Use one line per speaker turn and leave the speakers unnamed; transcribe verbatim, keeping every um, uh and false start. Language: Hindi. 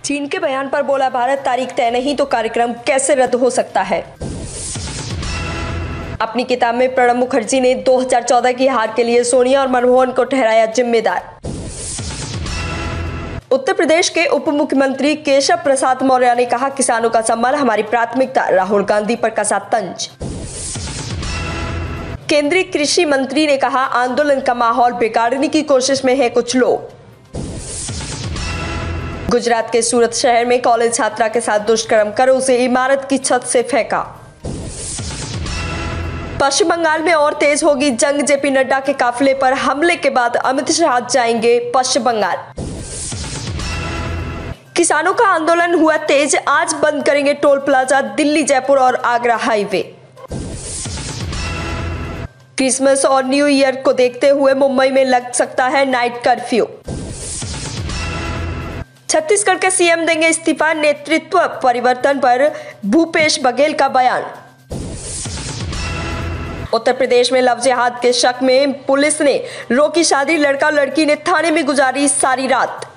चीन के बयान पर बोला भारत, तारीख तय नहीं तो कार्यक्रम कैसे रद्द हो सकता है। अपनी किताब में प्रणब मुखर्जी ने दो हज़ार चौदह की हार के लिए सोनिया और मनमोहन को ठहराया जिम्मेदार। उत्तर प्रदेश के उप मुख्यमंत्री केशव प्रसाद मौर्य ने कहा, किसानों का सम्मान हमारी प्राथमिकता, राहुल गांधी पर कसा तंज। केंद्रीय कृषि मंत्री ने कहा, आंदोलन का माहौल बिगाड़ने की कोशिश में है कुछ लोग। गुजरात के सूरत शहर में कॉलेज छात्रा के साथ दुष्कर्म कर उसे इमारत की छत से फेंका। पश्चिम बंगाल में और तेज होगी जंग, जेपी नड्डा के काफिले पर हमले के बाद अमित शाह जाएंगे पश्चिम बंगाल। किसानों का आंदोलन हुआ तेज, आज बंद करेंगे टोल प्लाजा, दिल्ली, जयपुर और आगरा हाईवे। क्रिसमस और न्यू ईयर को देखते हुए मुंबई में लग सकता है नाइट कर्फ्यू। छत्तीसगढ़ के सीएम देंगे इस्तीफा, नेतृत्व परिवर्तन पर भूपेश बघेल का बयान। उत्तर प्रदेश में लव जिहाद के शक में पुलिस ने रोकी शादी, लड़का लड़की ने थाने में गुजारी सारी रात।